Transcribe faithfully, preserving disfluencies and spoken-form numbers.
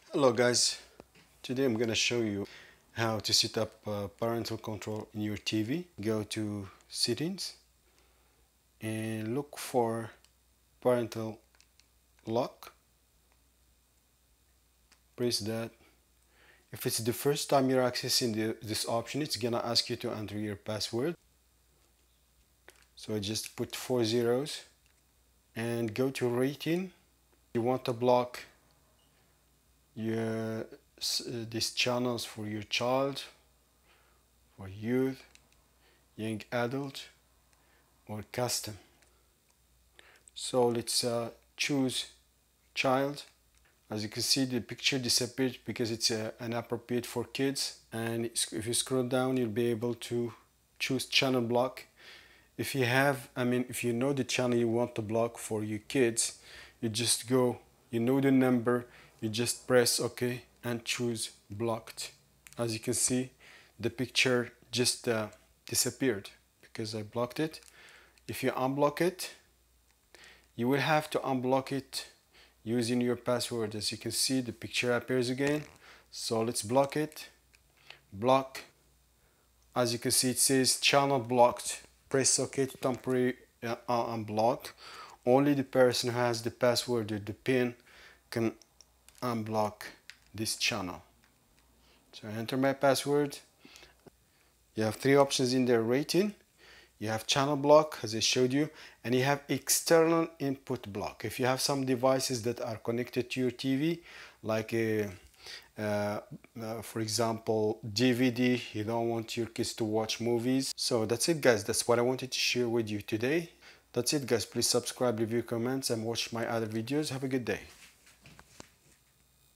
Hello guys, today I'm gonna show you how to set up uh, parental control in your T V. Go to settings and look for parental lock. Press that. If it's the first time you're accessing the, this option, it's gonna ask you to enter your password. So I just put four zeros and go to rating. You want to block your uh, these channels for your child, for youth, young adult, or custom. So let's uh, choose child. As you can see, the picture disappeared because it's uh, inappropriate for kids, and if you scroll down you'll be able to choose channel block. If you have I mean if you know the channel you want to block for your kids, you just go, you know the number, you just press OK and choose blocked. As you can see, the picture just uh, disappeared because I blocked it. If you unblock it, you will have to unblock it using your password. As you can see, the picture appears again. So let's block it. Block. As you can see, it says channel blocked. Press OK to temporarily uh, unblock. Only the person who has the password or the pin can unblock this channel. So I enter my password. You have three options in there: rating, you have channel block as I showed you, and you have external input block. If you have some devices that are connected to your T V, like a uh, uh, for example D V D, you don't want your kids to watch movies. So that's it guys, that's what I wanted to share with you today. That's it guys, please subscribe, leave your comments and watch my other videos. Have a good day.